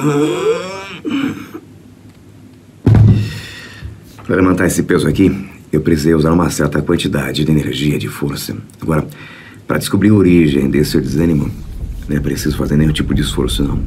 Para levantar esse peso aqui, eu precisei usar uma certa quantidade de energia, de força. Agora, para descobrir a origem desse seu desânimo, não é preciso fazer nenhum tipo de esforço, não.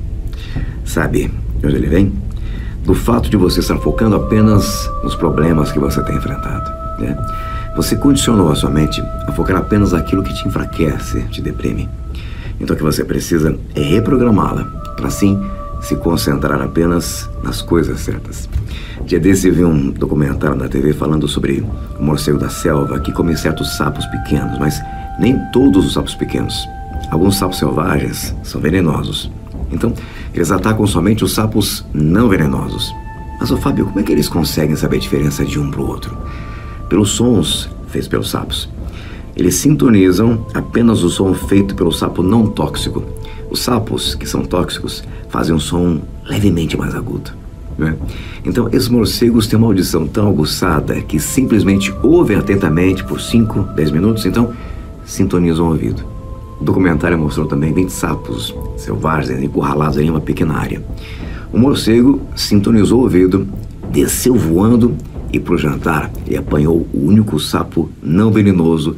Sabe de onde ele vem? Do fato de você estar focando apenas nos problemas que você tem enfrentado, né? Você condicionou a sua mente a focar apenas naquilo que te enfraquece, te deprime. Então o que você precisa é reprogramá-la, para assim se concentrar apenas nas coisas certas. Dia desse eu vi um documentário na TV falando sobre o morcego da selva que come certos sapos pequenos, mas nem todos os sapos pequenos. Alguns sapos selvagens são venenosos. Então, eles atacam somente os sapos não venenosos. Mas, Fábio, como é que eles conseguem saber a diferença de um para o outro? Pelos sons feitos pelos sapos. Eles sintonizam apenas o som feito pelo sapo não tóxico. Os sapos que são tóxicos fazem um som levemente mais agudo, né? Então, esses morcegos têm uma audição tão aguçada que simplesmente ouvem atentamente por 5, 10 minutos, então sintonizam o ouvido. O documentário mostrou também 20 sapos selvagens encurralados em uma pequena área. O morcego sintonizou o ouvido, desceu voando e, pro jantar, ele apanhou o único sapo não venenoso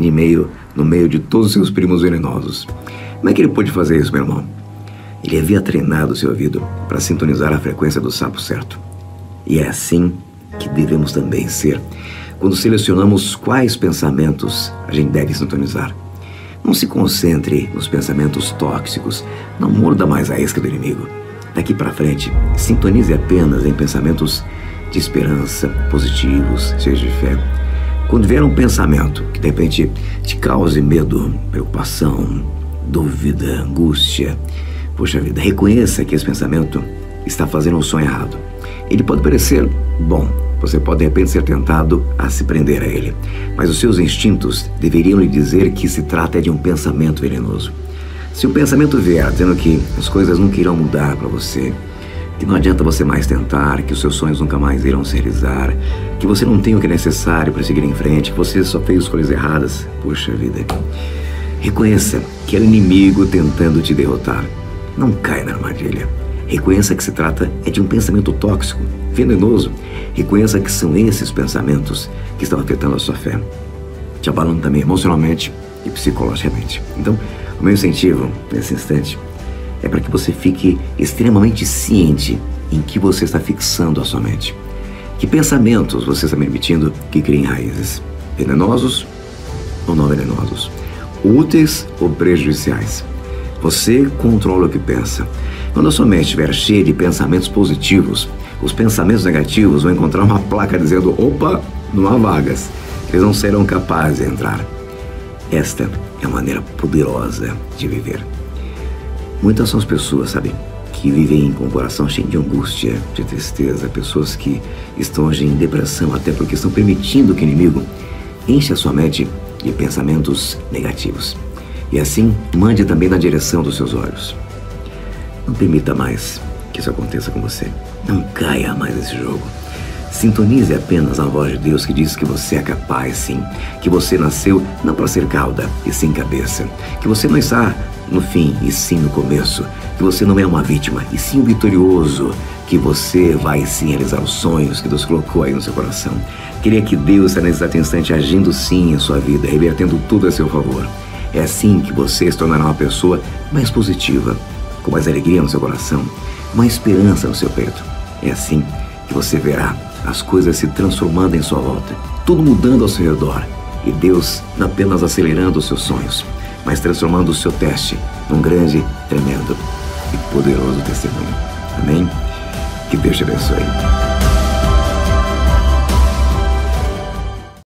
no meio de todos os seus primos venenosos. Como é que ele pôde fazer isso, meu irmão? Ele havia treinado seu ouvido para sintonizar a frequência do sapo certo. E é assim que devemos também ser quando selecionamos quais pensamentos a gente deve sintonizar. Não se concentre nos pensamentos tóxicos, não morda mais a isca do inimigo. Daqui para frente, sintonize apenas em pensamentos de esperança, positivos, cheios de fé. Quando vier um pensamento que de repente te cause medo, preocupação, dúvida, angústia, poxa vida, reconheça que esse pensamento está fazendo um som errado. Ele pode parecer bom, você pode de repente ser tentado a se prender a ele, mas os seus instintos deveriam lhe dizer que se trata de um pensamento venenoso. Se o pensamento vier dizendo que as coisas nunca irão mudar para você, que não adianta você mais tentar, que os seus sonhos nunca mais irão se realizar, que você não tem o que é necessário para seguir em frente, que você só fez escolhas erradas, puxa vida. Reconheça que é o inimigo tentando te derrotar. Não caia na armadilha. Reconheça que se trata de um pensamento tóxico, venenoso. Reconheça que são esses pensamentos que estão afetando a sua fé, te abalando também emocionalmente e psicologicamente. Então, o meu incentivo nesse instante é para que você fique extremamente ciente em que você está fixando a sua mente. Que pensamentos você está permitindo que criem raízes? Venenosos ou não venenosos? Úteis ou prejudiciais? Você controla o que pensa. Quando a sua mente estiver cheia de pensamentos positivos, os pensamentos negativos vão encontrar uma placa dizendo: opa, não há vagas. Eles não serão capazes de entrar. Esta é a maneira poderosa de viver. Muitas são as pessoas, sabe, que vivem com o coração cheio de angústia, de tristeza, pessoas que estão hoje em depressão até porque estão permitindo que o inimigo enche a sua mente de pensamentos negativos. E assim, mande também na direção dos seus olhos. Não permita mais que isso aconteça com você. Não caia mais nesse jogo. Sintonize apenas a voz de Deus que diz que você é capaz, sim. Que você nasceu não para ser cauda, e sim cabeça. Que você não está no fim, e sim no começo. Que você não é uma vítima, e sim um vitorioso. Que você vai sim realizar os sonhos que Deus colocou aí no seu coração. Queria que Deus está nesse exato instante agindo sim em sua vida, revertendo tudo a seu favor. É assim que você se tornará uma pessoa mais positiva, com mais alegria no seu coração, mais esperança no seu peito. É assim que você verá as coisas se transformando em sua volta, tudo mudando ao seu redor, e Deus não apenas acelerando os seus sonhos, mas transformando o seu teste num grande, tremendo e poderoso testemunho. Amém? Que Deus te abençoe.